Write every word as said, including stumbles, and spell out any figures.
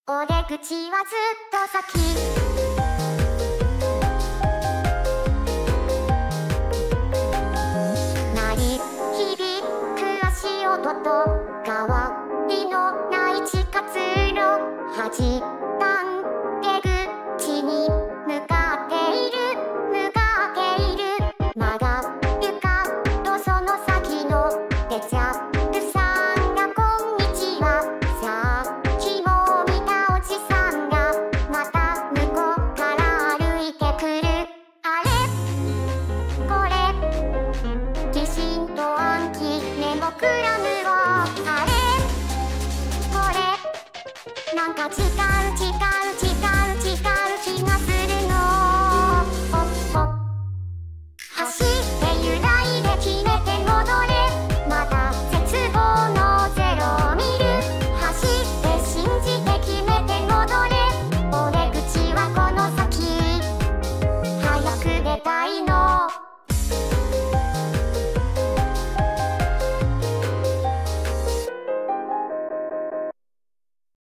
お出口はずっと先。鳴り響く足音と変わりのない地下通路。恥たん出口に向かっている向かっている。曲が床とその先のデジャブさんがこんにちは。さあきも見たおじさんがまた向こうから歩いてくる。あれこれ疑心と暗鬼メモクラムを。あれこれなんか違う違う違う違う気がするの。おっお走って揺らいで決めて戻れ。まだ絶望のゼロを見る。走って信じて決めて戻れ。